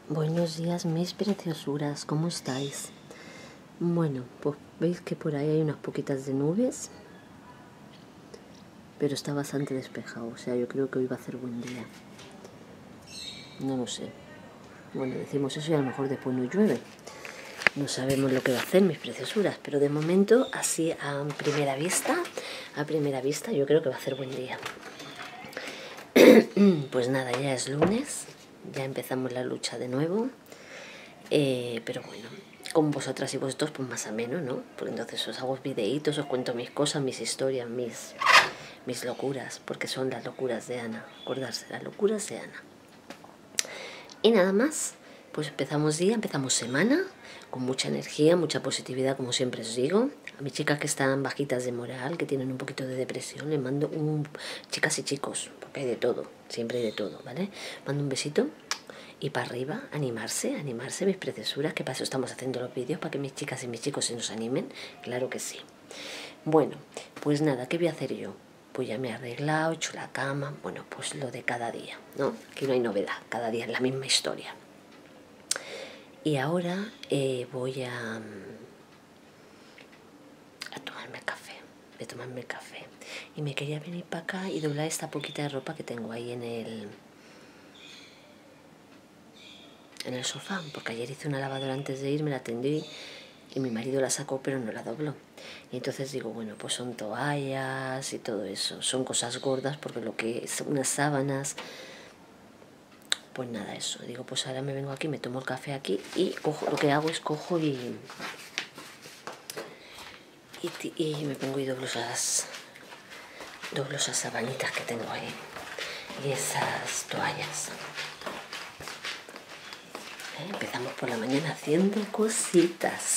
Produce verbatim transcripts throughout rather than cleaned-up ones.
Buenos días, mis preciosuras, ¿cómo estáis? Bueno, pues veis que por ahí hay unas poquitas de nubes, pero está bastante despejado, o sea, yo creo que hoy va a hacer buen día. No lo sé. Bueno, decimos eso y a lo mejor después no llueve. No sabemos lo que va a hacer, mis preciosuras, pero de momento, así a primera vista, a primera vista, yo creo que va a hacer buen día. Pues nada, ya es lunes, ya empezamos la lucha de nuevo. Eh, pero bueno, con vosotras y vosotros pues más o menos, ¿no? Porque entonces os hago videitos, os cuento mis cosas, mis historias, mis, mis locuras, porque son las locuras de Ana, acordarse, las locuras de Ana. Y nada más, pues empezamos día, empezamos semana, con mucha energía, mucha positividad, como siempre os digo. A mis chicas que están bajitas de moral, que tienen un poquito de depresión, les mando un... Chicas y chicos, porque hay de todo, siempre hay de todo, ¿vale? Mando un besito. Y para arriba, animarse, animarse, mis preciosuras, que para eso estamos haciendo los vídeos, para que mis chicas y mis chicos se nos animen, claro que sí. Bueno, pues nada, ¿qué voy a hacer yo? Pues ya me he arreglado, he hecho la cama, bueno, pues lo de cada día, ¿no? Aquí no hay novedad, cada día es la misma historia. Y ahora eh, voy a, a tomarme el café, voy a tomarme el café. Y me quería venir para acá y doblar esta poquita de ropa que tengo ahí en el... en el sofá, porque ayer hice una lavadora antes de irme, la tendí y mi marido la sacó pero no la dobló. Y entonces digo, bueno, pues son toallas y todo eso, son cosas gordas porque lo que es unas sábanas, pues nada, eso. Digo, pues ahora me vengo aquí, me tomo el café aquí y cojo, lo que hago es cojo y, y, y me pongo y doblo esas, doblo esas sabanitas que tengo ahí y esas toallas. Empezamos por la mañana haciendo cositas.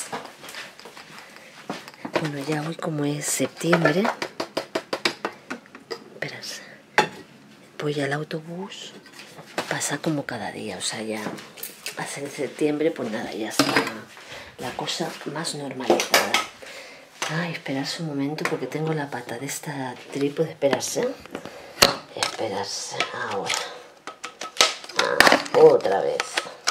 Bueno, ya hoy como es septiembre, esperad, voy al autobús, pasa como cada día, o sea, ya a ser septiembre, pues nada, ya está la cosa más normalizada. Ay, esperarse un momento porque tengo la pata de esta trípode, esperarse, esperarse, ahora, ah, otra vez.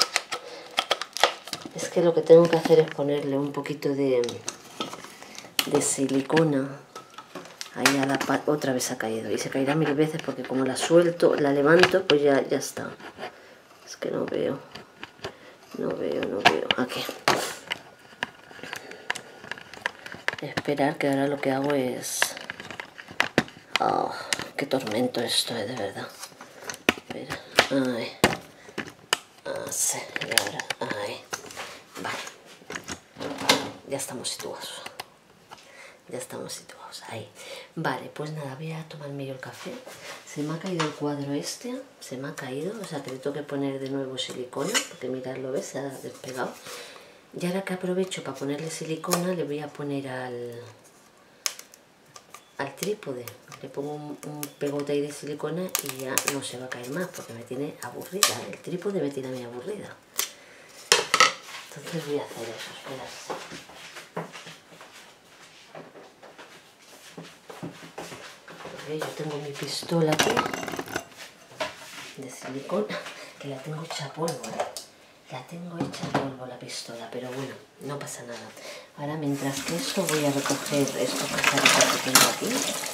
Es que lo que tengo que hacer es ponerle un poquito de, de silicona. Ahí a la pata, otra vez ha caído. Y se caerá mil veces porque como la suelto, la levanto, pues ya, ya está. Es que no veo. No veo, no veo. Aquí. Esperar, que ahora lo que hago es... Oh, qué tormento esto, ¿eh? De verdad. Espera. Ay. Ah, sí. Y ahora, ay. Vale. Ya estamos situados. Ya estamos situados. Ahí. Vale, pues nada, voy a tomarme yo el café. Se me ha caído el cuadro este. Se me ha caído. O sea, que le tengo que poner de nuevo silicona. Porque mirad, lo ves, se ha despegado. Y ahora que aprovecho para ponerle silicona, le voy a poner al, al trípode. Le pongo un, un pegote ahí de silicona y ya no se va a caer más porque me tiene aburrida. El trípode me tiene a mí aburrida. Entonces voy a hacer eso, esperad. Porque yo tengo mi pistola aquí de silicona, que la tengo hecha polvo, ¿eh? La tengo hecha polvo la pistola, pero bueno, no pasa nada. Ahora mientras que eso voy a recoger estos cacharritos que tengo aquí.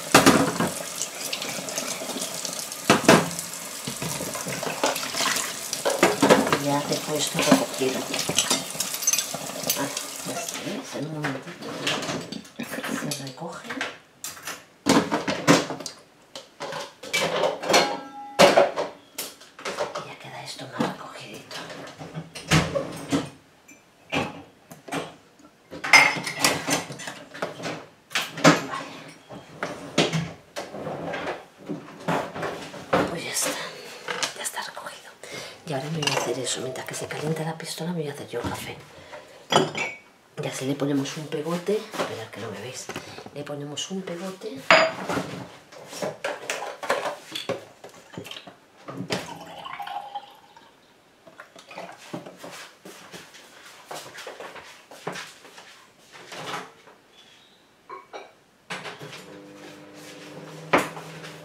Y ya dejo esto recogido. Ah, ya está, ¿ves? En un momentito se recoge. Y ya queda esto más recogidito. Y ahora me voy a hacer eso, mientras que se calienta la pistola me voy a hacer yo café. Y así le ponemos un pegote, esperad que no me veis, le ponemos un pegote.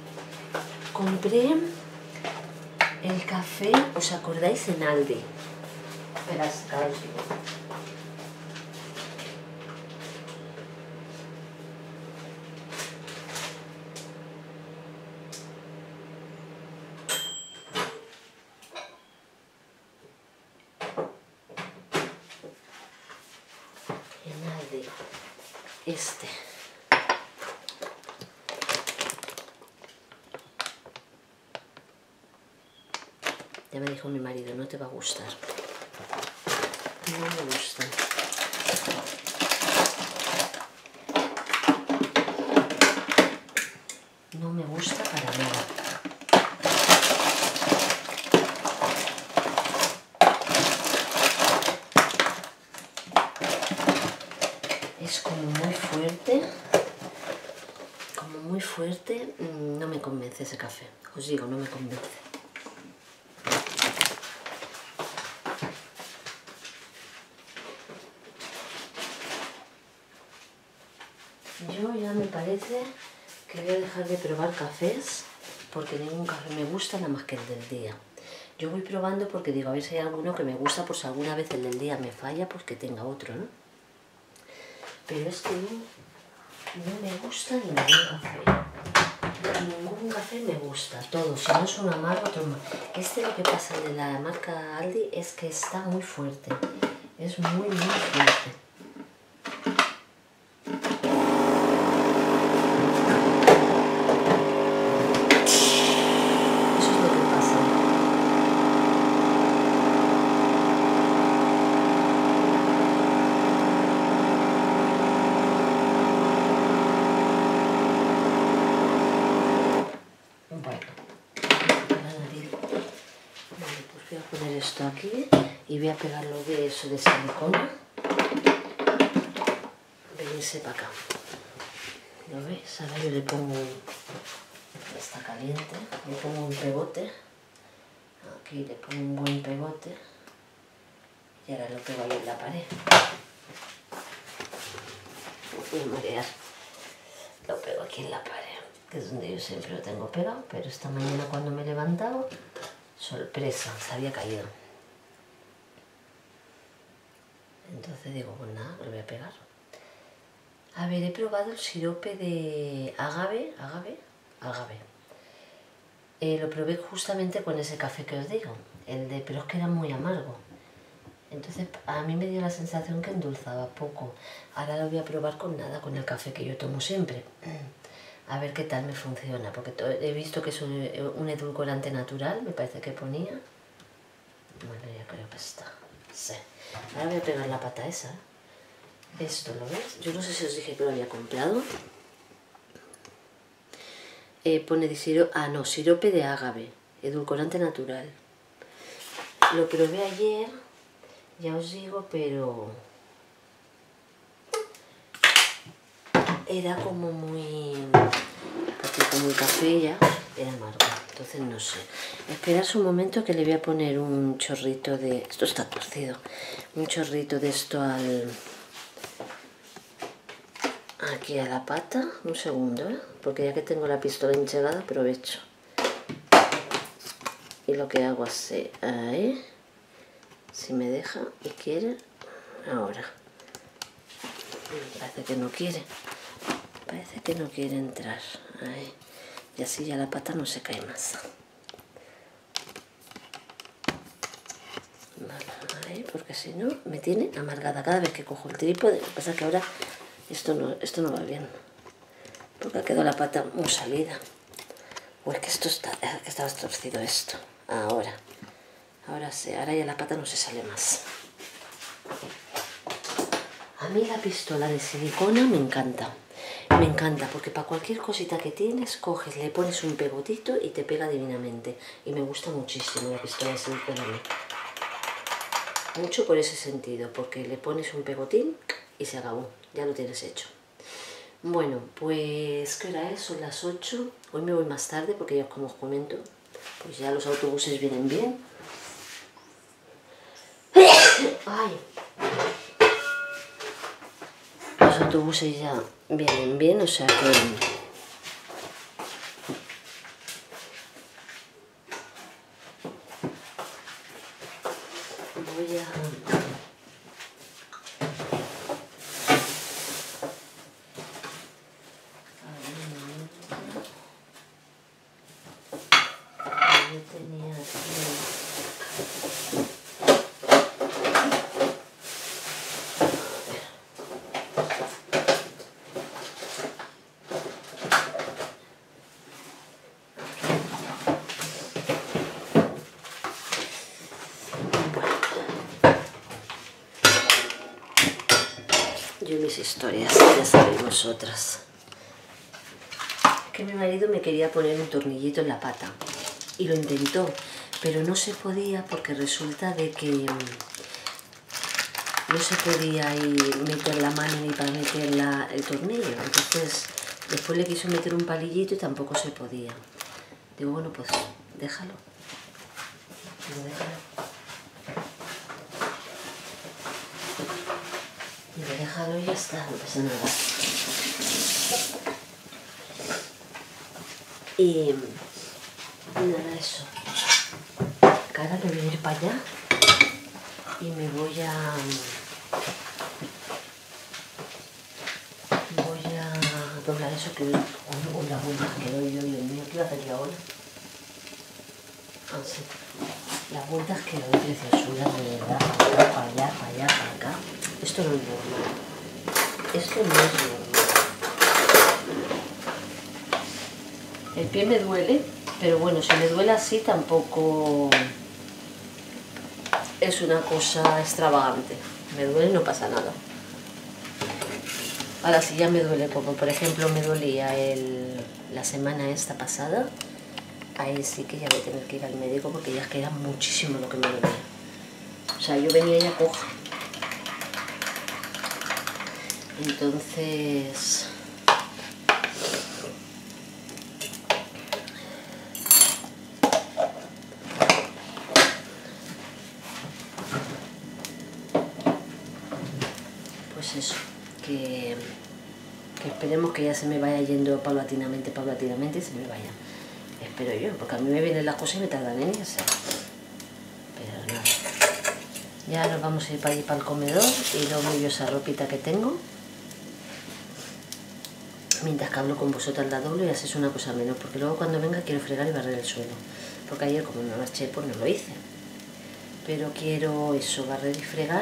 Compré el café, ¿os acordáis? En Aldi. Verás, claro, sí. Este. Ya me dijo mi marido, no te va a gustar. No me gusta. No me gusta para nada. Es como muy fuerte. Como muy fuerte. No me convence ese café. Os digo, no me convence. Yo ya me parece que voy a dejar de probar cafés porque ningún café me gusta nada más que el del día. Yo voy probando porque digo, a ver si hay alguno que me gusta, por si alguna vez el del día me falla, pues que tenga otro, ¿no? Pero es que no, no me gusta ningún café. Ningún café me gusta, todo. Si no es un amargo, otro más. Este lo que pasa de la marca Aldi es que está muy fuerte. Es muy, muy fuerte. Esto aquí y voy a pegarlo de eso de silicona. Venirse para acá. ¿Lo veis? Ahora yo le pongo, está caliente, le pongo un pegote. Aquí le pongo un buen pegote y ahora lo pego ahí en la pared. Voy a marear. Lo pego aquí en la pared, que es donde yo siempre lo tengo pegado, pero esta mañana cuando me he levantado, sorpresa, se había caído. Entonces digo, pues nada, lo voy a pegar. A ver, he probado el sirope de agave, agave, agave. Eh, lo probé justamente con ese café que os digo, el de, pero es que era muy amargo. Entonces a mí me dio la sensación que endulzaba poco. Ahora lo voy a probar con nada, con el café que yo tomo siempre. A ver qué tal me funciona, porque he visto que es un, un edulcorante natural, me parece que ponía. Bueno, ya creo que está. Sí. Ahora voy a pegar la pata esa. Esto, ¿lo ves? Yo no sé si os dije que lo había comprado. Eh, pone de sirope, ah no, sirope de agave, edulcorante natural. Lo probé ayer, ya os digo, pero era como muy, porque como el café ya era amargo, entonces no sé. Esperad un momento que le voy a poner un chorrito de, esto está torcido, un chorrito de esto al, aquí a la pata, un segundo, ¿eh? Porque ya que tengo la pistola hinchada aprovecho. Y lo que hago es, ahí, si me deja y quiere, ahora. Parece que no quiere, parece que no quiere entrar, ahí. Y así ya la pata no se cae más. Vale, ahí, porque si no me tiene amargada cada vez que cojo el trípode. Lo que pasa es que ahora esto no, esto no va bien, porque ha quedado la pata muy salida. O es que esto está, es que estaba torcido esto. Ahora, ahora sí, ahora ya la pata no se sale más. A mí la pistola de silicona me encanta. Me encanta porque para cualquier cosita que tienes, coges, le pones un pegotito y te pega divinamente. Y me gusta muchísimo la pistola de silicona a mí. Mucho por ese sentido, porque le pones un pegotín y se acabó, ya lo tienes hecho. Bueno, pues ¿qué hora es? Son las ocho. Hoy me voy más tarde porque ya como os comento, pues ya los autobuses vienen bien. Ay. Los autobuses ya vienen bien, o sea que voy a... Yo tenía aquí... Yo y mis historias, ya sabéis vosotras. Que mi marido me quería poner un tornillito en la pata y lo intentó, pero no se podía porque resulta de que no se podía ahí meter la mano ni para meter la, el tornillo. Entonces después le quiso meter un palillito y tampoco se podía. Digo, bueno, pues déjalo. Digo, déjalo. Digo, déjalo y ya está, no pasa nada. Y nada, eso. Que ahora me voy a ir para allá y me voy a... Voy a doblar eso que... Con la vuelta que doy yo, Dios mío, ¿qué iba a hacer yo ahora? Ah, sí. Las vueltas que doy, preciosuras, de verdad, para acá, para allá, para allá, para acá. Esto no es normal. Esto no es normal. El pie me duele, pero bueno, si me duele así tampoco es una cosa extravagante. Me duele, no pasa nada. Ahora sí ya me duele, como por ejemplo me dolía el, la semana esta pasada, ahí sí que ya voy a tener que ir al médico porque ya es que era muchísimo lo que me dolía. O sea, yo venía ya coja. Entonces... Pues eso, que, que esperemos que ya se me vaya yendo paulatinamente, paulatinamente y se me vaya. Espero yo, porque a mí me vienen las cosas y me tardan en irse. Pero nada. Ya nos vamos a ir para allí, para el comedor, y luego yo esa ropita que tengo. Mientras que hablo con vosotras la doblo y así es una cosa menos, porque luego cuando venga quiero fregar y barrer el suelo. Porque ayer como no marché, pues no lo hice. Pero quiero eso, barrer y fregar.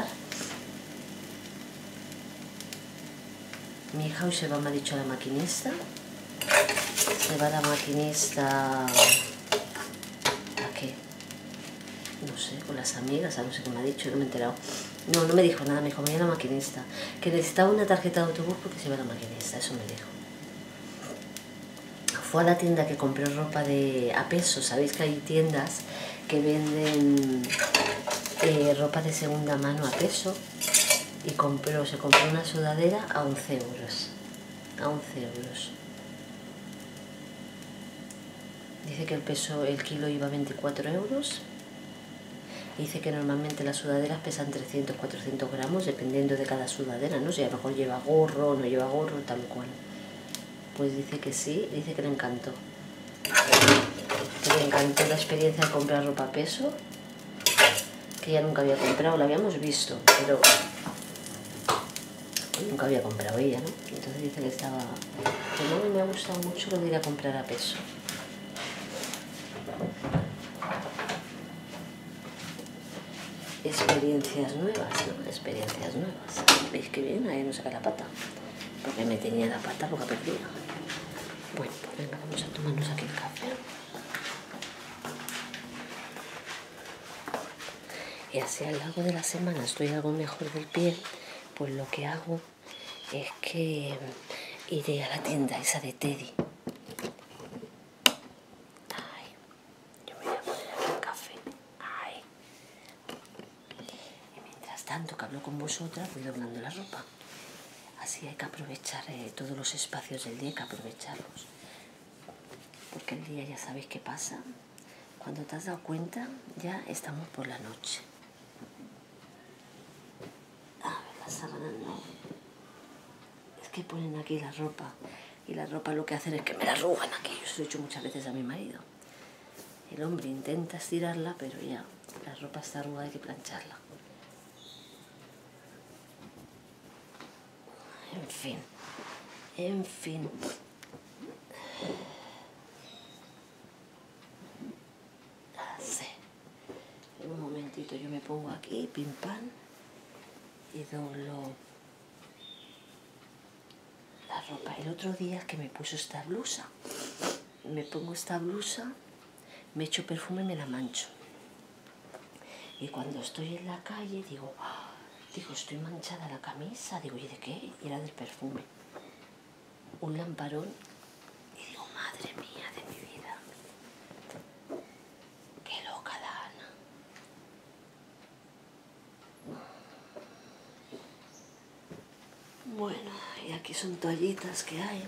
Mi hija hoy se va, me ha dicho, a la maquinista. Se va a la maquinista... ¿A qué? No sé, con las amigas, a no sé qué me ha dicho, no me he enterado. No, no me dijo nada, me dijo, me voy a la maquinista. Que necesitaba una tarjeta de autobús porque se va a la maquinista, eso me dijo. Fue a la tienda que compré ropa de a peso. Sabéis que hay tiendas que venden eh, ropa de segunda mano a peso. Y compró, se compró una sudadera a once euros. A once euros. Dice que el peso, el kilo iba a veinticuatro euros. Dice que normalmente las sudaderas pesan trescientos a cuatrocientos gramos, dependiendo de cada sudadera, ¿no? Si a lo mejor lleva gorro o no lleva gorro, tal cual. Pues dice que sí, dice que le encantó. Que le encantó la experiencia de comprar ropa a peso. Que ella nunca había comprado, la habíamos visto, pero nunca había comprado ella, ¿no? Entonces dice que estaba... Que no me ha gustado mucho lo de ir a comprar a peso. Experiencias nuevas, ¿no? Experiencias nuevas. ¿Veis que bien? Ahí no saca la pata. Porque me tenía la pata boca perdida. Bueno, pues venga, vamos a tomarnos aquí el café. Y así a lo largo de la semana estoy algo mejor del pie, pues lo que hago es que iré a la tienda esa de Teddy. Ay, yo me voy a poner aquí el café. Ay. Y mientras tanto que hablo con vosotras, voy doblando la ropa. Así hay que aprovechar eh, todos los espacios del día, hay que aprovecharlos. Porque el día ya sabéis qué pasa. Cuando te has dado cuenta, ya estamos por la noche. A ver, las sábanas no. Es que ponen aquí la ropa. Y la ropa lo que hacen es que me la arrugan aquí. Yo se lo he dicho muchas veces a mi marido. El hombre intenta estirarla, pero ya la ropa está arrugada, hay que plancharla. En fin, en fin. Así. En un momentito yo me pongo aquí, pim pam, y doblo la ropa. El otro día que me puso esta blusa, me pongo esta blusa, me echo perfume y me la mancho. Y cuando estoy en la calle digo, ¡ah! Digo, estoy manchada la camisa. Digo, ¿y de qué? Y era del perfume. Un lamparón. Y digo, madre mía de mi vida. Qué loca la Ana. Bueno, y aquí son toallitas que hay.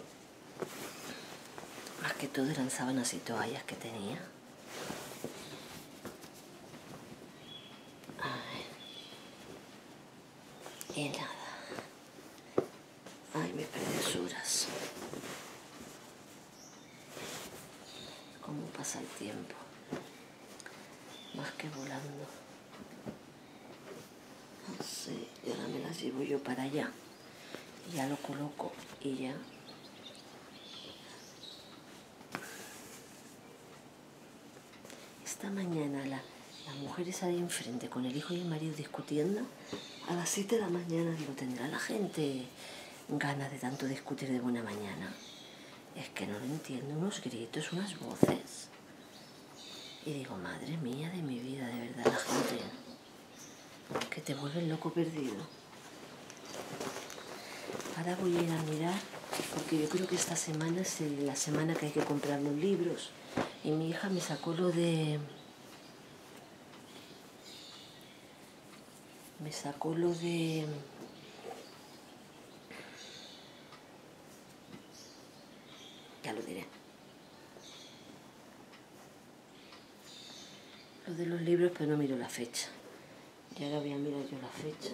Más que todo eran sábanas y toallas que tenía. Y nada. Ay, mis preciosuras. Cómo pasa el tiempo. Más que volando. Así, y ahora me las llevo yo para allá. Ya lo coloco y ya. Esta mañana la, la mujer esa de enfrente con el hijo y el marido discutiendo. A las siete de la mañana, digo, ¿tendrá la gente ganas de tanto discutir de buena mañana? Es que no lo entiendo, unos gritos, unas voces. Y digo, madre mía de mi vida, de verdad, la gente que te vuelve loco perdido. Ahora voy a ir a mirar, porque yo creo que esta semana es la semana que hay que comprar los libros. Y mi hija me sacó lo de... Me sacó lo de... Ya lo diré. Lo de los libros, pero no miro la fecha. Y ahora voy a mirar yo la fecha.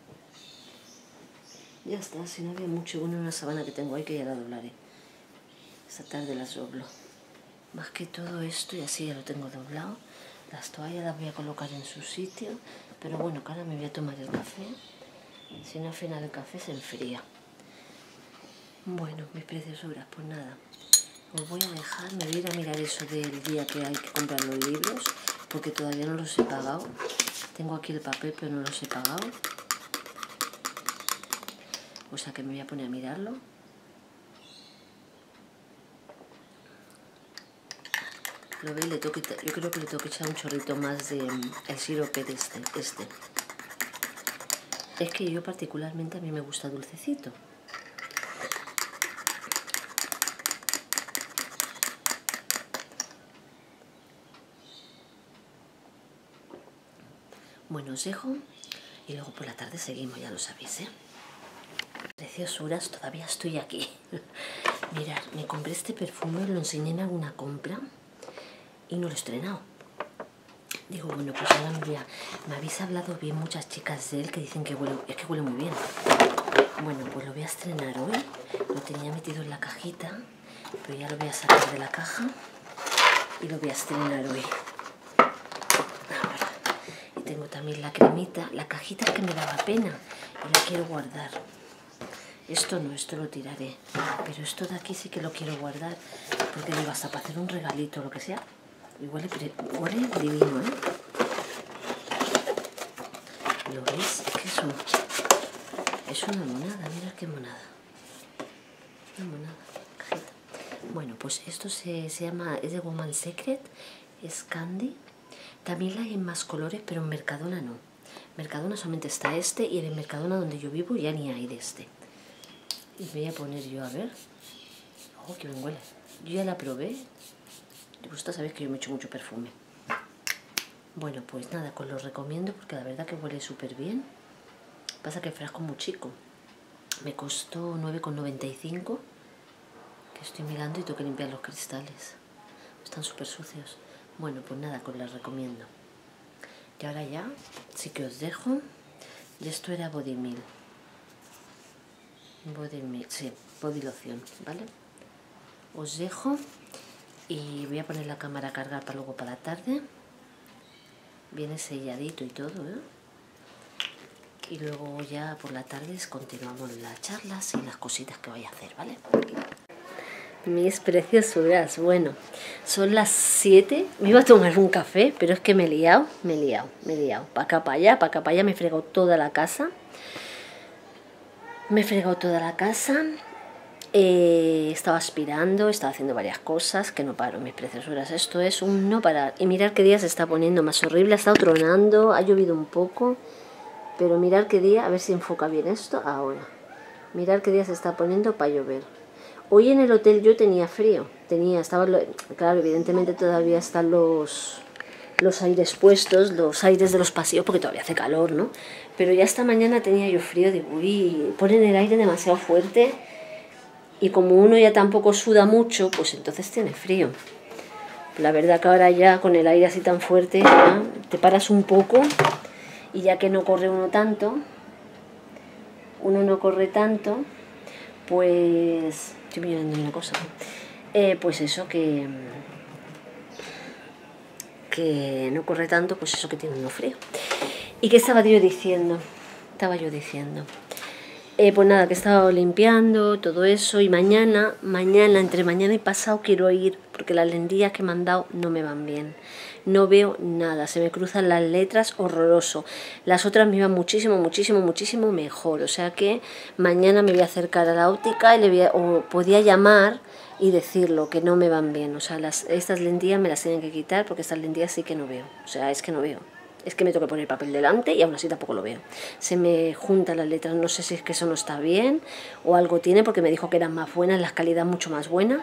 Ya está, si no había mucho, bueno, una sábana que tengo ahí que ya la doblaré. Esta tarde las doblo. Más que todo esto, y así ya lo tengo doblado. Las toallas las voy a colocar en su sitio. Pero bueno, que ahora me voy a tomar el café. Si no, al final el café se enfría. Bueno, mis preciosuras, pues nada. Os voy a dejar, me voy a ir a mirar eso del día que hay que comprar los libros, porque todavía no los he pagado. Tengo aquí el papel, pero no los he pagado. O sea que me voy a poner a mirarlo. Lo veis, le tengo que, yo creo que le tengo que echar un chorrito más de um, el sirope de este, este. Es que yo particularmente a mí me gusta dulcecito. Bueno, os dejo y luego por la tarde seguimos, ya lo sabéis, ¿eh? Preciosuras, todavía estoy aquí. Mirad, me compré este perfume, lo enseñé en alguna compra y no lo he estrenado. Digo, bueno, pues ahora me voy a... Me habéis hablado bien muchas chicas de él que dicen que huele... Es que huele muy bien. Bueno, pues lo voy a estrenar hoy. Lo tenía metido en la cajita, pero ya lo voy a sacar de la caja y lo voy a estrenar hoy. Ahora. Y tengo también la cremita. La cajita es que me daba pena y la quiero guardar. Esto no, esto lo tiraré. Pero esto de aquí sí que lo quiero guardar, porque digo, hasta para hacer un regalito o lo que sea. Y huele, huele divino, ¿eh? ¿Lo veis? Es que es, un, es una monada, mirad qué monada. Una monada, cajita. Bueno, pues esto se, se llama, es de Woman's Secret, es Candy. También la hay en más colores, pero en Mercadona no. Mercadona solamente está este, y en el Mercadona donde yo vivo ya ni hay de este. Y me voy a poner yo a ver. Oh, qué bien huele. Yo ya la probé. Vosotros sabéis que yo me echo mucho perfume. Bueno, pues nada, os lo recomiendo porque la verdad que huele súper bien. Pasa que el frasco es muy chico. Me costó nueve con noventa y cinco. Que estoy mirando y tengo que limpiar los cristales. Están súper sucios. Bueno, pues nada, os las recomiendo. Y ahora ya, sí que os dejo. Y esto era Body Milk. Body Milk, sí, Body Loción, ¿vale? Os dejo Y voy a poner la cámara a cargar para luego para la tarde. Viene selladito y todo, ¿eh? Y luego ya por la tarde continuamos las charlas y las cositas que voy a hacer, ¿vale? Mis preciosuras, bueno, son las siete, me iba a tomar un café, pero es que me he liado, me he liado, me he liado, para acá, para allá, para acá, para allá, me he fregado toda la casa, me he fregado toda la casa, eh, estaba aspirando, estaba haciendo varias cosas, que no paro, mis preciosuras, esto es un no parar, y mirar qué día se está poniendo más horrible, ha estado tronando, ha llovido un poco, pero mirar qué día, a ver si enfoca bien esto, ahora, mirar qué día se está poniendo para llover. Hoy en el hotel yo tenía frío, tenía, estaba, claro, evidentemente todavía están los, los aires puestos, los aires de los pasillos, porque todavía hace calor, ¿no? Pero ya esta mañana tenía yo frío, digo, uy, ponen el aire demasiado fuerte y como uno ya tampoco suda mucho, pues entonces tiene frío. La verdad que ahora ya con el aire así tan fuerte, ya te paras un poco y ya que no corre uno tanto, uno no corre tanto, pues... Estoy mirando una cosa. Eh, pues eso, que... Que no corre tanto, pues eso que tiene uno frío. ¿Y qué estaba yo diciendo? Estaba yo diciendo... Eh, pues nada, que he estado limpiando, todo eso, y mañana, mañana, entre mañana y pasado quiero ir, porque las lentillas que me han dado no me van bien. No veo nada, se me cruzan las letras, horroroso. Las otras me iban muchísimo, muchísimo, muchísimo mejor. O sea que mañana me voy a acercar a la óptica y le voy a, o podía llamar y decirlo, que no me van bien. O sea, las, estas lentillas me las tienen que quitar porque estas lentillas sí que no veo. O sea, es que no veo. Es que me tengo que poner papel delante y aún así tampoco lo veo. Se me juntan las letras, no sé si es que eso no está bien o algo tiene, porque me dijo que eran más buenas, la calidad mucho más buena.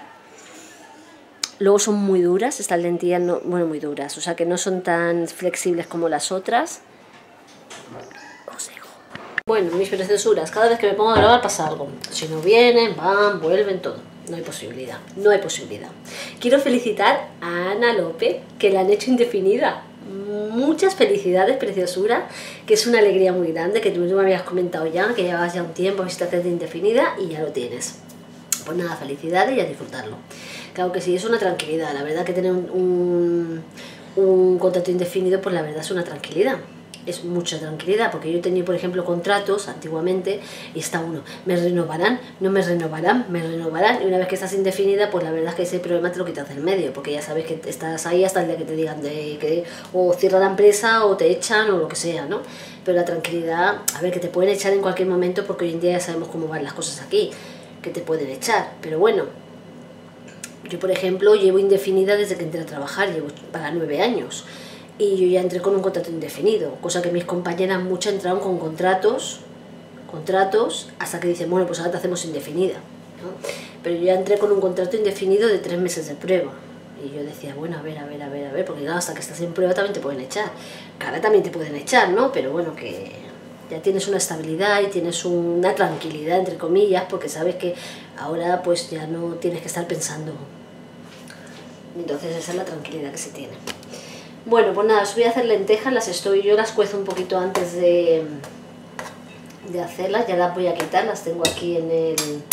Luego son muy duras, estas lentillas, no, bueno, muy duras, o sea que no son tan flexibles como las otras. Consejo. Bueno, mis preciosuras, cada vez que me pongo a grabar pasa algo. Si no vienen, van, vuelven, todo. No hay posibilidad, no hay posibilidad. Quiero felicitar a Ana López, que la han hecho indefinida. Muchas felicidades, preciosura, que es una alegría muy grande, que tú me habías comentado ya, que llevabas ya un tiempo a hacerte de indefinida y ya lo tienes. Pues nada, felicidades y a disfrutarlo. Claro que sí, es una tranquilidad, la verdad que tener un, un, un contrato indefinido, pues la verdad es una tranquilidad. Es mucha tranquilidad, porque yo tenía, por ejemplo, contratos antiguamente y está uno, me renovarán, no me renovarán, me renovarán, y una vez que estás indefinida, pues la verdad es que ese problema te lo quitas del medio, porque ya sabes que estás ahí hasta el día que te digan de, que o cierra la empresa o te echan o lo que sea, ¿no? Pero la tranquilidad, a ver, que te pueden echar en cualquier momento, porque hoy en día ya sabemos cómo van las cosas aquí, que te pueden echar, pero bueno, yo por ejemplo llevo indefinida desde que entré a trabajar, llevo para nueve años. Y yo ya entré con un contrato indefinido, cosa que mis compañeras muchas entraron con contratos, contratos, hasta que dicen, bueno, pues ahora te hacemos indefinida, ¿no? Pero yo ya entré con un contrato indefinido de tres meses de prueba. Y yo decía, bueno, a ver, a ver, a ver, a ver, porque claro, hasta que estás en prueba también te pueden echar. Cara también te pueden echar, ¿no? Pero bueno, que ya tienes una estabilidad y tienes una tranquilidad, entre comillas, porque sabes que ahora pues ya no tienes que estar pensando. Entonces esa es la tranquilidad que se tiene. Bueno, pues nada, os voy a hacer lentejas, las estoy, yo las cuezo un poquito antes de, de hacerlas, ya las voy a quitar, las tengo aquí en el,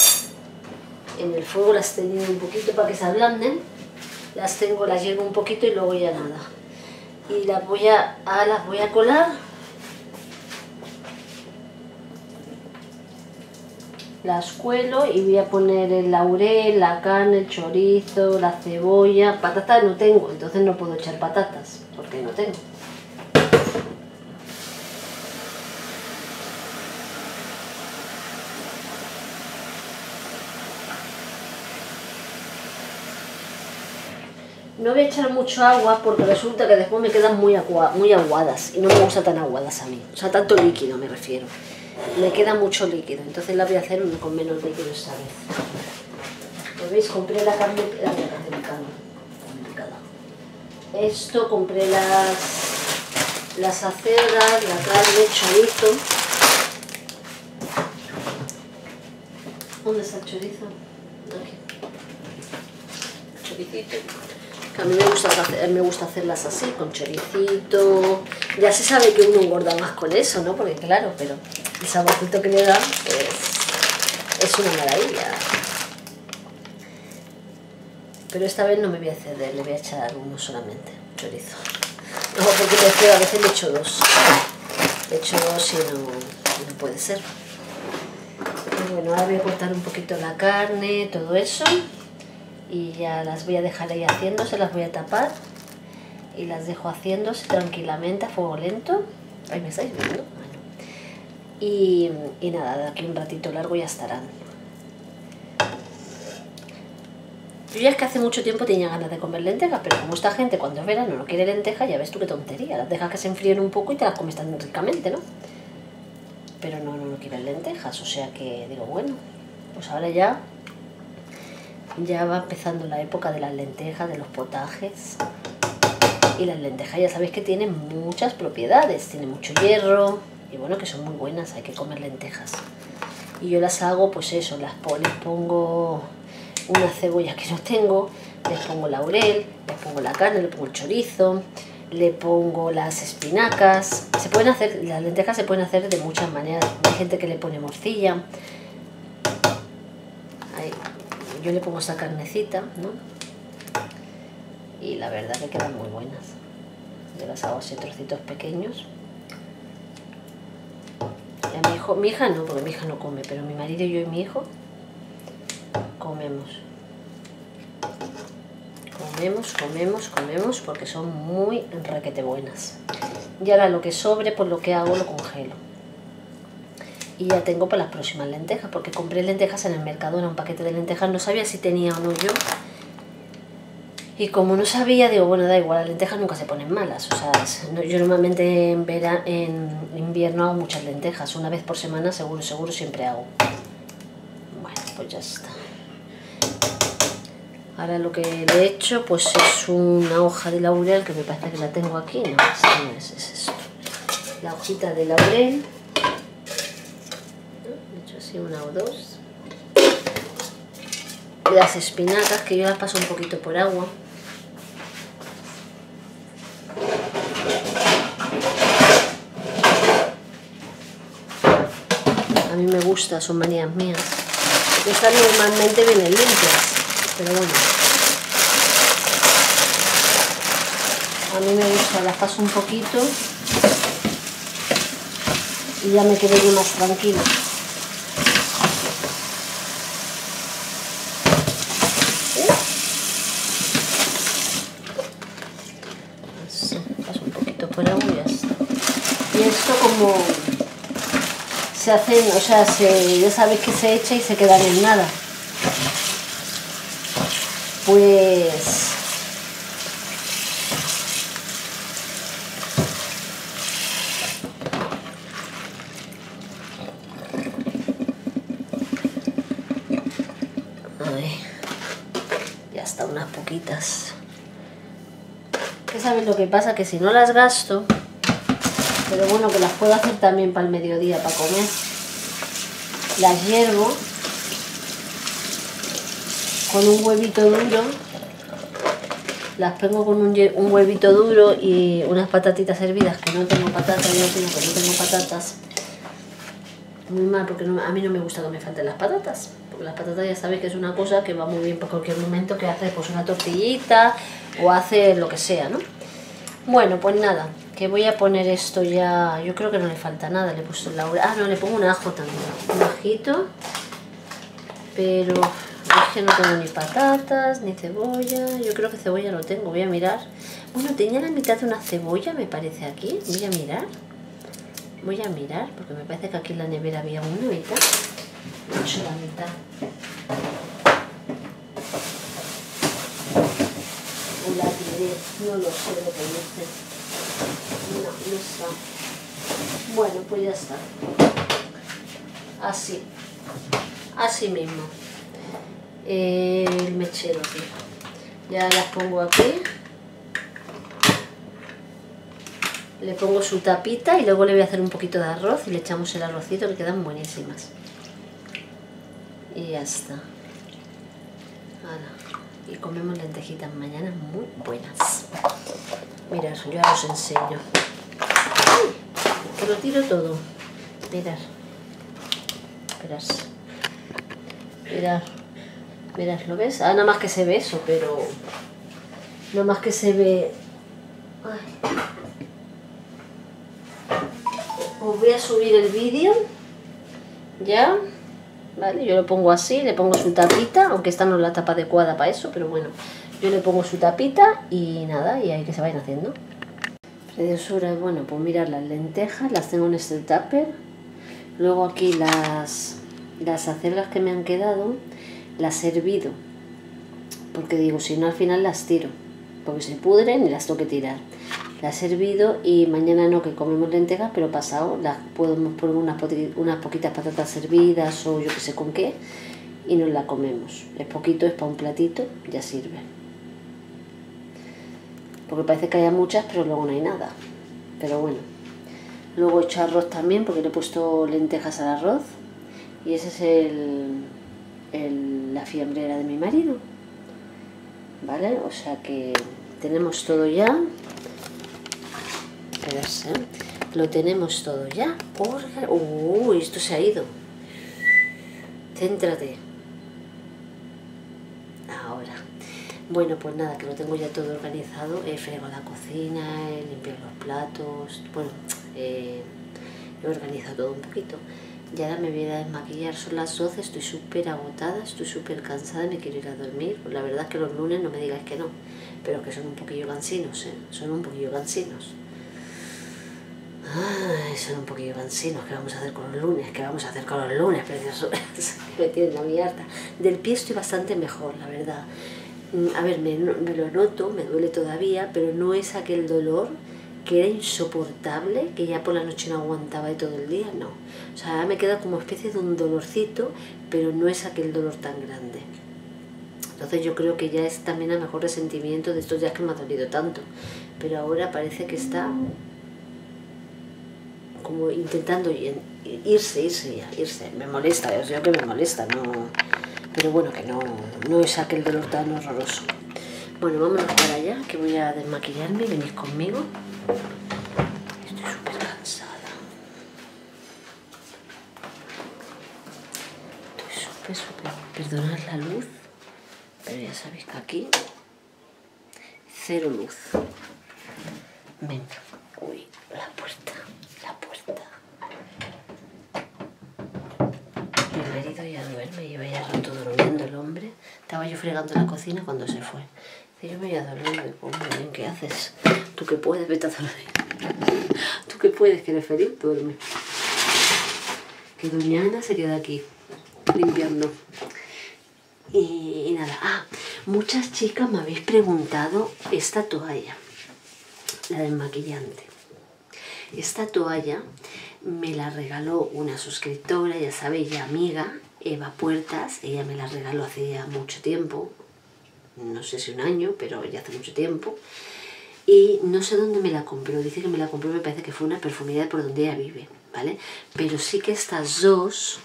en el fuego, las he tenido un poquito para que se ablanden, las tengo, las hiervo un poquito y luego ya nada. Y las voy a, a, las voy a colar, las cuelo y voy a poner el laurel, la carne, el chorizo, la cebolla. Patatas no tengo, entonces no puedo echar patatas, porque no tengo. No voy a echar mucho agua porque resulta que después me quedan muy, agua, muy aguadas y no me gusta tan aguadas a mí, o sea, tanto líquido me refiero. Me queda mucho líquido, entonces la voy a hacer con menos líquido esta vez. ¿Lo veis? Compré la carne, la carne picada. Esto, compré las, las acelgas, la carne, el chorizo. ¿Dónde está el chorizo? Aquí. Choricito. Que a mí me gusta, hacer, me gusta hacerlas así, con choricito. Ya se sabe que uno engorda más con eso, ¿no? Porque claro, pero el saborcito que le da pues, es una maravilla. Pero esta vez no me voy a exceder, le voy a echar uno solamente, chorizo. No, porque le echo, a veces le echo dos. Le echo dos y no, no puede ser. Y bueno, ahora voy a cortar un poquito la carne, todo eso. Y ya las voy a dejar ahí haciéndose, las voy a tapar. Y las dejo haciéndose tranquilamente a fuego lento. Ahí me estáis viendo. Bueno. Y, y nada, de aquí un ratito largo ya estarán. Yo ya es que hace mucho tiempo tenía ganas de comer lentejas, pero como esta gente cuando es verano no quiere lentejas, ya ves tú qué tontería. Las dejas que se enfríen un poco y te las comes tan ricamente, ¿no? Pero no, no, no quieren lentejas, o sea que digo, bueno, pues ahora ya, ya va empezando la época de las lentejas, de los potajes. Y las lentejas ya sabéis que tienen muchas propiedades, tienen mucho hierro y bueno, que son muy buenas, hay que comer lentejas. Y yo las hago, pues eso, las les pongo una cebolla que no tengo, les pongo laurel, les pongo la carne, le pongo el chorizo, le pongo las espinacas. Se pueden hacer, las lentejas se pueden hacer de muchas maneras. Hay gente que le pone morcilla. Ahí, yo le pongo esa carnecita, ¿no? Y la verdad que quedan muy buenas. Yo las hago así trocitos pequeños. Y a mi hijo, mi hija no, porque mi hija no come, pero mi marido, yo y mi hijo comemos. Comemos, comemos, comemos, porque son muy requete buenas. Y ahora lo que sobre, pues lo que hago lo congelo. Y ya tengo para las próximas lentejas, porque compré lentejas en el mercado, era un paquete de lentejas, no sabía si tenía o no yo. Y como no sabía, digo, bueno, da igual, las lentejas nunca se ponen malas. O sea, yo normalmente en, verano, en invierno hago muchas lentejas, una vez por semana seguro, seguro siempre hago. Bueno, pues ya está. Ahora lo que le he hecho pues es una hoja de laurel, que me parece que la tengo aquí. No, esta no es, es esto. La hojita de laurel. Le he hecho así una o dos. Las espinacas, que yo las paso un poquito por agua. A mí me gusta, son manías mías. Estas normalmente vienen limpias. Pero bueno, a mí me gusta, las paso un poquito y ya me quedo yo más tranquila. Así, paso un poquito por agua y ya está. Y esto como se hacen, o sea, se, ya sabéis que se echa y se quedan en nada. Pues ay, ya está, unas poquitas. ¿Qué sabéis lo que pasa? Que si no las gasto, pero bueno, que las puedo hacer también para el mediodía, para comer, las hiervo con un huevito duro, las pongo con un, un huevito duro y unas patatitas hervidas, que no tengo patatas, yo tengo que no tengo patatas. Muy mal, porque no, a mí no me gusta que me falten las patatas, porque las patatas ya sabéis que es una cosa que va muy bien para cualquier momento, que haces pues una tortillita o haces lo que sea, ¿no? Bueno, pues nada, que voy a poner esto ya, yo creo que no le falta nada, le he puesto el laurel, ah no, le pongo un ajo también, un ajito, pero es que no tengo ni patatas, ni cebolla, yo creo que cebolla no tengo, voy a mirar. Bueno, tenía la mitad de una cebolla, me parece aquí, voy a mirar, voy a mirar, porque me parece que aquí en la nevera había una mitad, he hecho la mitad. O la tiré, no lo sé lo que dice, no, no está. Bueno, pues ya está, así, así mismo. El mechero aquí, ya las pongo aquí, le pongo su tapita y luego le voy a hacer un poquito de arroz y le echamos el arrocito, que quedan buenísimas y ya está. Ahora, y comemos lentejitas mañana muy buenas. Mirad, yo ahora os enseño. ¡Ay! Que lo tiro todo. Mirad, esperad, mirad. Verás, ¿lo ves? Ah, nada más que se ve eso, pero... Nada más que se ve... Ay. Os voy a subir el vídeo. Ya. Vale, yo lo pongo así, le pongo su tapita, aunque esta no es la tapa adecuada para eso, pero bueno. Yo le pongo su tapita y nada, y ahí que se vayan haciendo. Preciosura, bueno, pues mirad, las lentejas las tengo en este tupper. Luego aquí las, las acelgas que me han quedado, las he hervido. Porque digo, si no al final las tiro. Porque se pudren y las tengo que tirar. Las he hervido y mañana no, que comemos lentejas, pero pasado las podemos poner unas, unas poquitas patatas hervidas o yo que sé con qué. Y nos la comemos. Es poquito, es para un platito, ya sirve. Porque parece que haya muchas, pero luego no hay nada. Pero bueno. Luego he hecho arroz también, porque le he puesto lentejas al arroz. Y ese es el, el, la fiambrera de mi marido. ¿Vale? O sea que tenemos todo ya. Esperarse, ¿eh? Lo tenemos todo ya. Uy, esto se ha ido. Céntrate. Ahora. Bueno, pues nada, que lo tengo ya todo organizado. He fregado la cocina, he limpiado los platos. Bueno, eh, he organizado todo un poquito. Y ahora me voy a desmaquillar. Son las doce, estoy súper agotada, estoy súper cansada y me quiero ir a dormir. Pues la verdad es que los lunes no me digáis que no, pero que son un poquillo cansinos, ¿eh? Son un poquillo cansinos. Ay, son un poquillo cansinos. ¿Qué vamos a hacer con los lunes? ¿Qué vamos a hacer con los lunes, precioso? Me tienen a mi harta. Del pie estoy bastante mejor, la verdad. A ver, me, me lo noto, me duele todavía, pero no es aquel dolor que era insoportable, que ya por la noche no aguantaba de todo el día, no. O sea, ahora me queda como especie de un dolorcito, pero no es aquel dolor tan grande. Entonces yo creo que ya es también a mejor resentimiento de estos días que me ha dolido tanto. Pero ahora parece que está como intentando irse, irse ya, irse. Me molesta, os digo que me molesta, no... Pero bueno, que no, no es aquel dolor tan horroroso. Bueno, vámonos para allá, que voy a desmaquillarme, venís conmigo. Estoy súper cansada. Estoy súper, súper... Perdonad la luz, pero ya sabéis que aquí... Cero luz. Venga. Uy, la puerta, la puerta. Mi marido ya duerme, lleva ya rato durmiendo el hombre. Estaba yo fregando la cocina cuando se fue. Dice, yo me voy a dormir. Y digo, muy bien, ¿qué haces? Tú que puedes, vete a dormir. Tú que puedes, que eres feliz, duerme. Que doña Ana se queda aquí, limpiando. Y, y nada, ah, muchas chicas me habéis preguntado esta toalla, la desmaquillante. Esta toalla me la regaló una suscriptora, ya sabéis, ya amiga, Eva Puertas. Ella me la regaló hace ya mucho tiempo, no sé si un año, pero ya hace mucho tiempo. Y no sé dónde me la compró, dice que me la compró, me parece que fue una perfumería por donde ella vive, ¿vale? Pero sí que estas dos,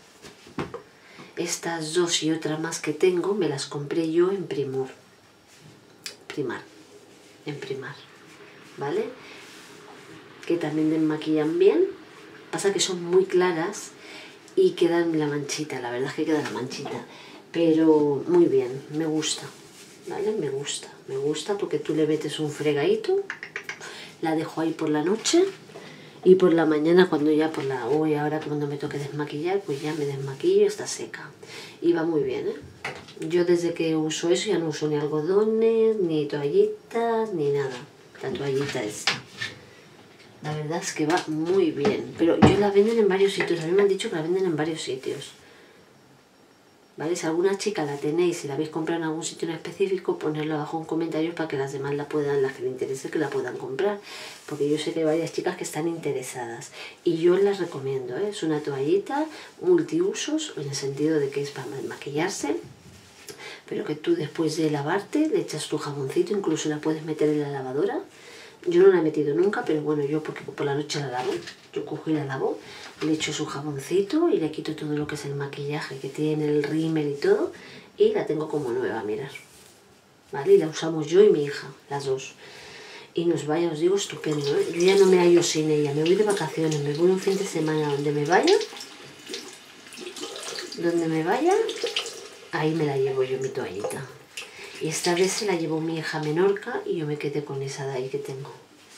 estas dos y otra más que tengo, me las compré yo en Primor. Primar, en Primar, ¿vale? Que también desmaquillan bien. Pasa que son muy claras y quedan la manchita, la verdad es que queda la manchita. Pero muy bien, me gusta, ¿vale? Me gusta, me gusta porque tú le metes un fregadito, la dejo ahí por la noche y por la mañana cuando ya por la... Hoy ahora cuando me toque desmaquillar, pues ya me desmaquillo, está seca. Y va muy bien, ¿eh? Yo desde que uso eso ya no uso ni algodones, ni toallitas, ni nada. La toallita esta. La verdad es que va muy bien. Pero yo la venden en varios sitios. A mí me han dicho que la venden en varios sitios. ¿Vale? Si alguna chica la tenéis y la habéis comprado en algún sitio en específico, ponedlo abajo en comentarios para que las demás la puedan, las que les interese, que la puedan comprar. Porque yo sé que hay varias chicas que están interesadas. Y yo las recomiendo, ¿eh? Es una toallita multiusos, en el sentido de que es para maquillarse. Pero que tú después de lavarte le echas tu jaboncito, incluso la puedes meter en la lavadora. Yo no la he metido nunca, pero bueno, yo porque por la noche la lavo, yo cojo y la lavo, le echo su jaboncito y le quito todo lo que es el maquillaje que tiene, el rímel y todo, y la tengo como nueva, mirad, ¿vale? Y la usamos yo y mi hija, las dos. Y nos vaya, os digo, estupendo, ¿eh? Yo ya no me hallo sin ella, me voy de vacaciones, me voy un fin de semana donde me vaya, donde me vaya, ahí me la llevo yo mi toallita. Y esta vez se la llevó mi hija Menorca y yo me quedé con esa de ahí que tengo.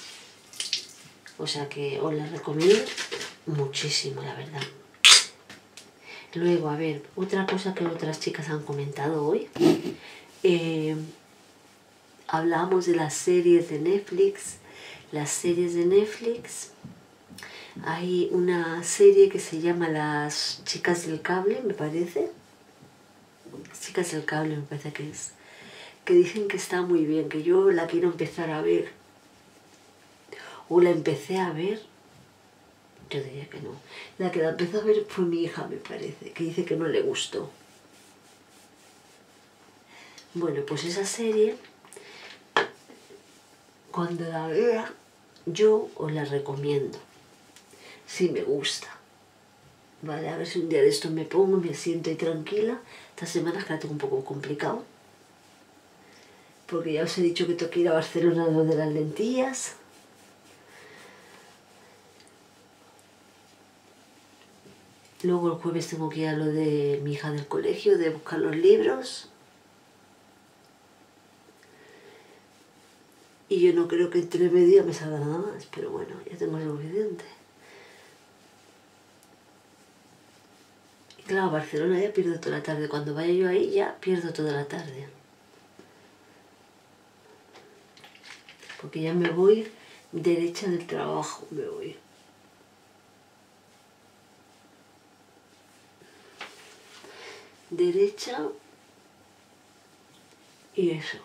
O sea que os la recomiendo muchísimo, la verdad. Luego, a ver, otra cosa que otras chicas han comentado hoy. Eh, hablábamos de las series de Netflix. Las series de Netflix. Hay una serie que se llama Las Chicas del Cable, me parece. Las Chicas del Cable me parece que es. Que dicen que está muy bien, que yo la quiero empezar a ver. O la empecé a ver. Yo diría que no. La que la empezó a ver fue mi hija, me parece, que dice que no le gustó. Bueno, pues esa serie, cuando la vea, yo os la recomiendo. Si me gusta. Vale, a ver si un día de esto me pongo, me siento ahí tranquila. Estas semanas que la tengo un poco complicado. Porque ya os he dicho que tengo que ir a Barcelona a lo de las lentillas. Luego el jueves tengo que ir a lo de mi hija del colegio, de buscar los libros. Y yo no creo que entre medio me salga nada más, pero bueno, ya tengo suficiente. Y claro, Barcelona ya pierdo toda la tarde. Cuando vaya yo ahí ya pierdo toda la tarde. Porque ya me voy derecha del trabajo, me voy. Derecha y eso.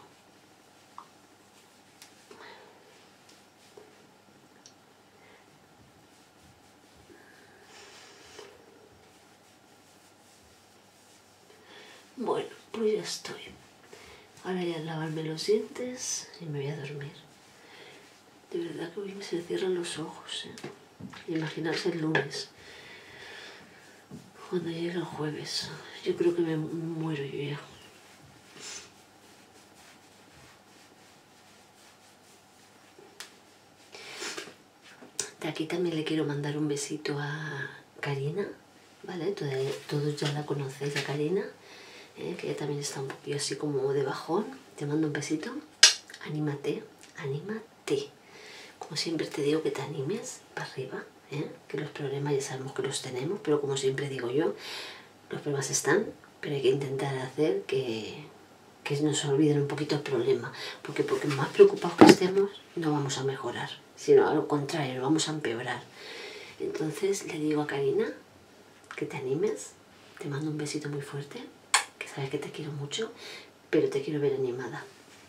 Bueno, pues ya estoy. Ahora ya lavarme los dientes y me voy a dormir. De verdad que hoy me se cierran los ojos, ¿eh? Imaginarse el lunes. Cuando llegue el jueves. Yo creo que me muero yo ya. De aquí también le quiero mandar un besito a Karina, ¿vale? Todos ya la conocéis a Karina, ¿eh? Que ella también está un poquillo así como de bajón. Te mando un besito. Anímate, anímate. Como siempre te digo que te animes para arriba, ¿eh? Que los problemas ya sabemos que los tenemos, pero como siempre digo yo, los problemas están, pero hay que intentar hacer que, que nos olviden un poquito el problema, porque porque más preocupados que estemos no vamos a mejorar, sino a lo contrario, lo vamos a empeorar. Entonces le digo a Karina que te animes, te mando un besito muy fuerte, que sabes que te quiero mucho, pero te quiero ver animada,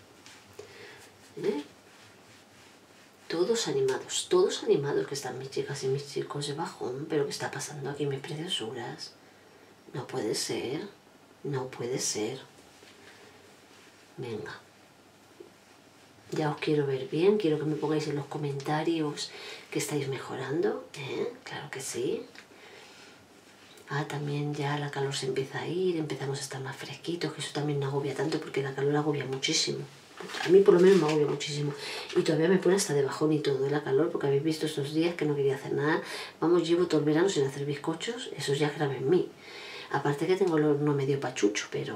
¿eh? Todos animados, todos animados, que están mis chicas y mis chicos de bajón, pero ¿qué está pasando aquí, mis preciosuras? No puede ser, no puede ser. Venga. Ya os quiero ver bien, quiero que me pongáis en los comentarios que estáis mejorando, ¿eh? Claro que sí. Ah, también ya la calor se empieza a ir, empezamos a estar más fresquitos, que eso también no agobia tanto porque la calor agobia muchísimo. A mí por lo menos me agobia muchísimo. Y todavía me pone hasta de bajón y todo la calor, porque habéis visto estos días que no quería hacer nada. Vamos, llevo todo el verano sin hacer bizcochos, eso ya es grave en mí. Aparte que tengo el horno medio pachucho, pero...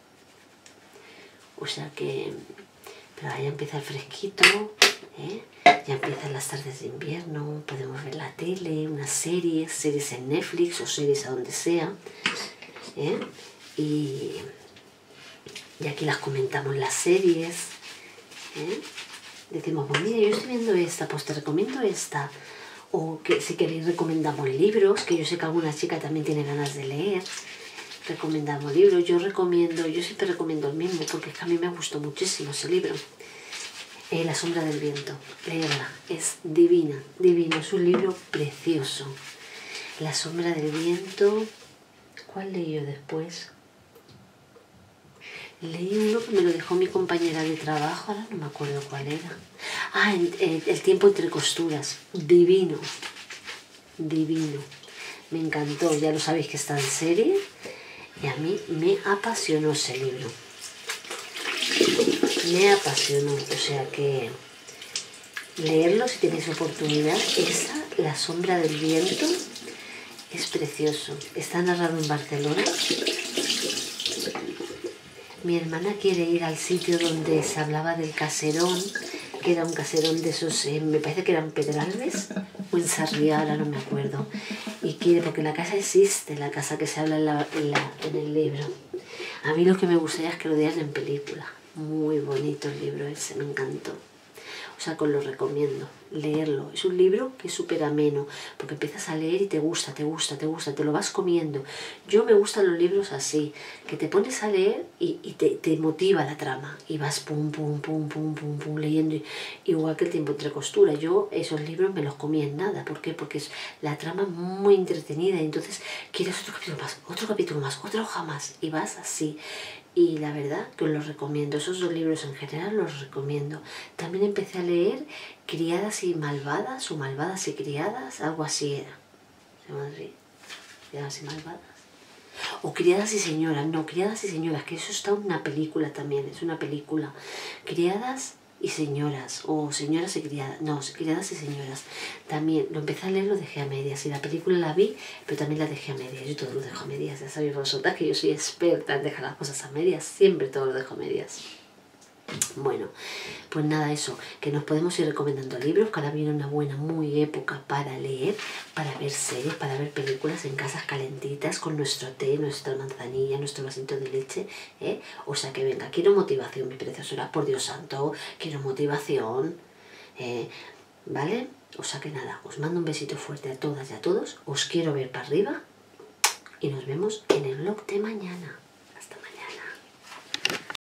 O sea que... Pero ahí ya empieza el fresquito, ¿eh? Ya empiezan las tardes de invierno, podemos ver la tele, unas series, series en Netflix o series a donde sea, ¿eh? Y... Y aquí las comentamos las series, ¿eh? Decimos, pues mira, yo estoy viendo esta, pues te recomiendo esta. O que si queréis recomendamos libros, que yo sé que alguna chica también tiene ganas de leer. Recomendamos libros, yo recomiendo, yo siempre recomiendo el mismo, porque es que a mí me gustó muchísimo ese libro. Eh, La sombra del viento, leerla, es divina, divino, es un libro precioso. La sombra del viento, ¿cuál leí yo después? Leí uno que me lo dejó mi compañera de trabajo, ahora no me acuerdo cuál era. Ah, el, el, el tiempo entre costuras, divino, divino. Me encantó, ya lo sabéis que está en serie y a mí me apasionó ese libro. Me apasionó, o sea que leerlo si tenéis oportunidad. Esa, La sombra del viento, es precioso. Está narrado en Barcelona. Mi hermana quiere ir al sitio donde se hablaba del caserón, que era un caserón de esos, eh, me parece que eran Pedralbes o en Sarriá, ahora no me acuerdo. Y quiere, porque la casa existe, la casa que se habla en, la, en, la, en el libro. A mí lo que me gustaría es que lo dieran en película. Muy bonito el libro ese, me encantó. O sea, que os lo recomiendo, leerlo. Es un libro que es súper ameno, porque empiezas a leer y te gusta, te gusta, te gusta, te lo vas comiendo. Yo me gustan los libros así, que te pones a leer y, y te, te motiva la trama. Y vas pum, pum, pum, pum, pum, pum, leyendo. Igual que El tiempo entre costuras. Yo esos libros me los comí en nada. ¿Por qué? Porque es la trama muy entretenida. Y entonces quieres otro capítulo más, otro capítulo más, otra hoja más. Y vas así. Y la verdad que os los recomiendo, esos dos libros en general los recomiendo. También empecé a leer Criadas y Malvadas, o Malvadas y Criadas, algo así era. ¿Se llama así? Criadas y Malvadas. O Criadas y Señoras, no, Criadas y Señoras, que eso está en una película también, es una película. Criadas y Señoras, o Señoras y Criadas, no, Criadas y Señoras. También lo empecé a leer, lo dejé a medias, y la película la vi, pero también la dejé a medias. Yo todo lo dejo a medias, ya sabéis vosotras que yo soy experta en dejar las cosas a medias, siempre todo lo dejo a medias. Bueno, pues nada, eso, que nos podemos ir recomendando libros, que ahora viene una buena, muy época para leer, para ver series, para ver películas en casas calentitas, con nuestro té, nuestra manzanilla, nuestro vasito de leche, ¿eh? O sea que venga, quiero motivación, mi preciosura, por Dios santo, quiero motivación, ¿eh? ¿Vale? O sea que nada, os mando un besito fuerte a todas y a todos, os quiero ver para arriba y nos vemos en el vlog de mañana.